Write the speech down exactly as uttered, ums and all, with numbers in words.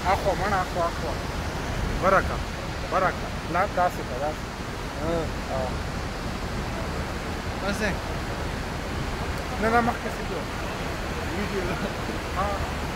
اخوا مڼه اخوا اخوا برکه برکه لا داسې که داسې بس دی نه نه مخکې سي دو ویډیو ها